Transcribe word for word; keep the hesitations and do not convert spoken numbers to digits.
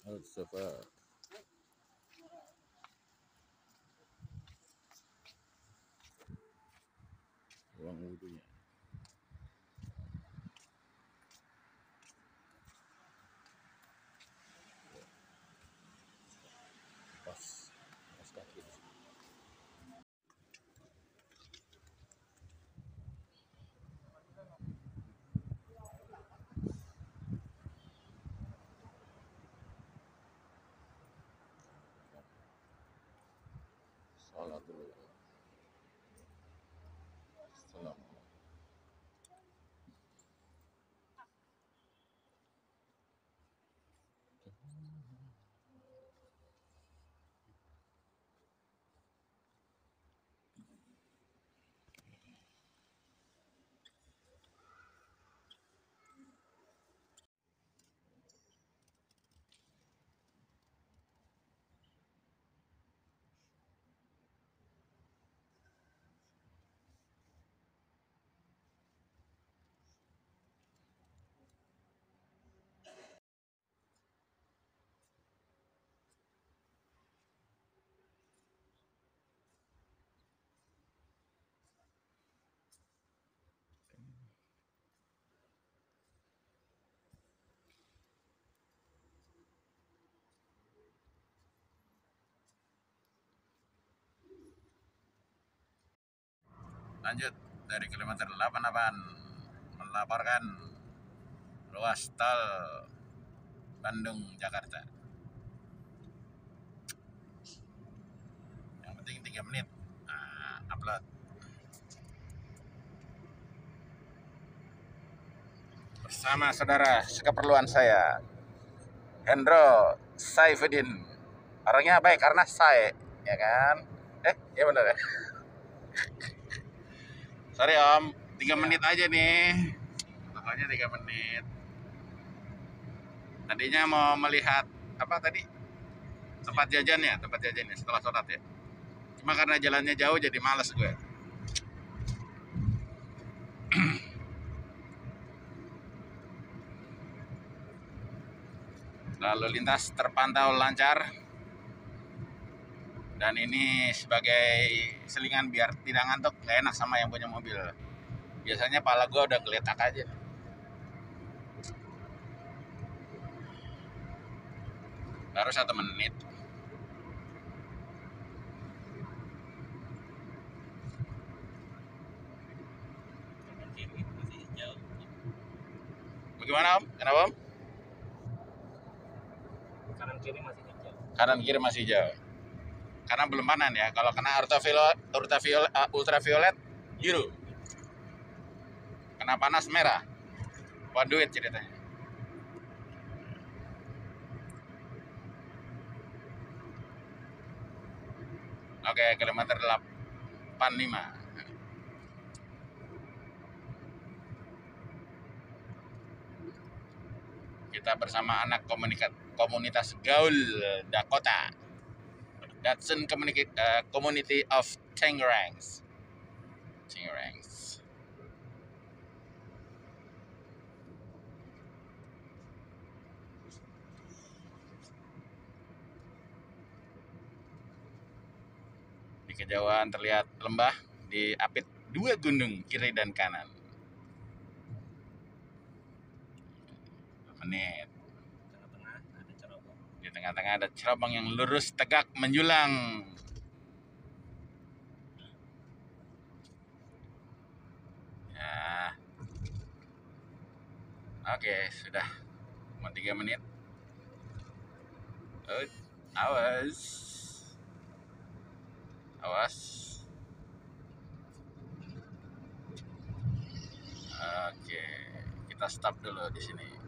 Al-Safa. Ruang wudhunya. Pas, pas kaki. Salat dulu. Assalamualaikum. Lanjut dari kilometer delapan puluh delapan melaporkan ruas tol Bandung Jakarta. Yang penting tiga menit nah, upload. Bersama saudara sekeperluan saya, Hendro Saifuddin. Orangnya baik karena saya, ya kan? Eh, ya benar ya. Sorry Om, tiga menit aja nih. Pokoknya tiga menit. Tadinya mau melihat apa tadi? Tempat jajan ya, tempat jajan ya setelah sholat ya. Cuma karena jalannya jauh jadi males gue. Lalu lintas terpantau lancar. Dan ini sebagai selingan biar tidak ngantuk, gak enak sama yang punya mobil. Biasanya pala gue udah geletak aja. Baru satu menit. Bagaimana Om? Kenapa Om? Kanan kiri masih hijau. Kanan kiri masih jauh. Karena belum panen ya. Kalau kena ultraviolet, ultraviolet, uh, ultraviolet biru. Kena panas merah. One duit ceritanya. Oke, kilometer delapan puluh lima. Kita bersama anak komunitas komunitas Gaul Dakota. Datsun Community, uh, Community of Tangerangs. Tangerangs. Di kejauhan terlihat lembah diapit dua gunung kiri dan kanan. Menit. Tengah-tengah ada cerobong. Di tengah-tengah ada cerobong yang lurus tegak menjulang. Ya. Oke, sudah mau tiga menit. Oh, awas, awas. Oke, kita stop dulu di sini.